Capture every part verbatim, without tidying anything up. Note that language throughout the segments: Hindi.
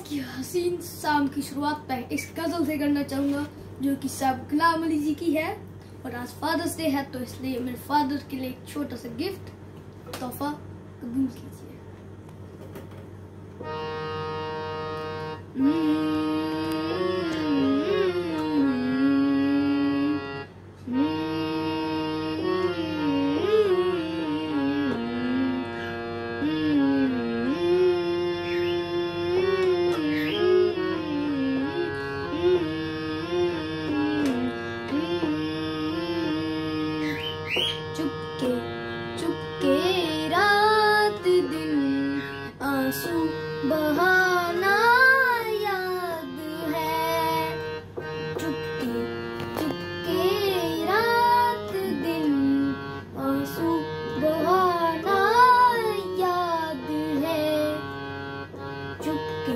की हसीन शाम की शुरुआत मैं इस गजल से करना चाहूँगा जो कि साहब गुलाम अली जी की है। और आज फादर्स डे है तो इसलिए मेरे फादर के लिए एक छोटा सा गिफ्ट तोहफा कबूल कीजिए। चुपके चुपके रात दिन आंसू बहाना याद है। चुपके चुपके रात दिन आंसू बहाना याद है। चुपके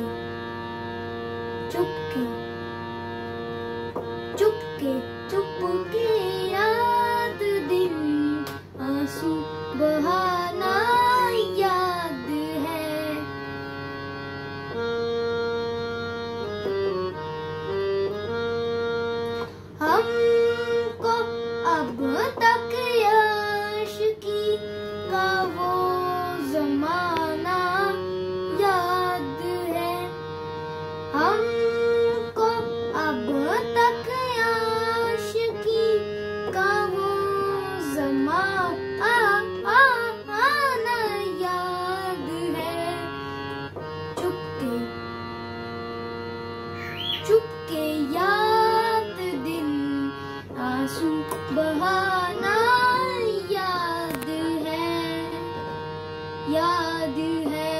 चुपके चुपके चुपके रात दिन आंसू बहाना याद है। हमको अब तक आशिकी का वो जमाना याद है। हमको अब तक आशिकी का वो जमाना याद है। चुपके चुपके याद दिन आंसू बहाना याद है। याद है।